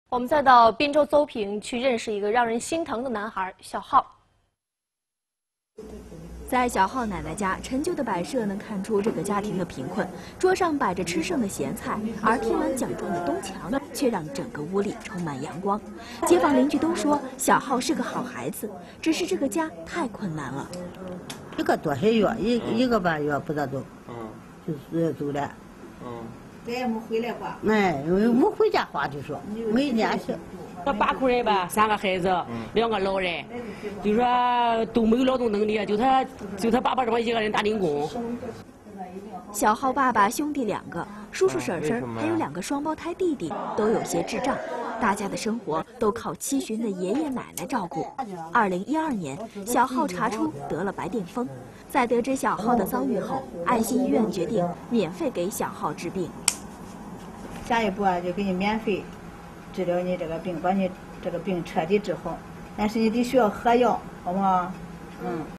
我们再到滨州邹平去认识一个让人心疼的男孩小浩。 在小浩奶奶家，陈旧的摆设能看出这个家庭的贫困。桌上摆着吃剩的咸菜，而贴满奖状的东墙却让整个屋里充满阳光。街坊邻居都说小浩是个好孩子，只是这个家太困难了。 一个多少月，一个半月不知道都，就是走了。 咱也没回来过。 哎，没回家话就说，没联系。 这8口人吧，3个孩子，2个老人，就说都没有劳动能力，就他爸爸这么一个人打零工。 小浩爸爸兄弟2个，叔叔婶婶还有2个双胞胎弟弟都有些智障，大家的生活都靠七旬的爷爷奶奶照顾。2012年，小浩查出得了白癜风，在得知小浩的遭遇后，爱心医院决定免费给小浩治病。 下一步就给你免费治疗你这个病，把你这个病彻底治好，但是你得需要喝药，好不好？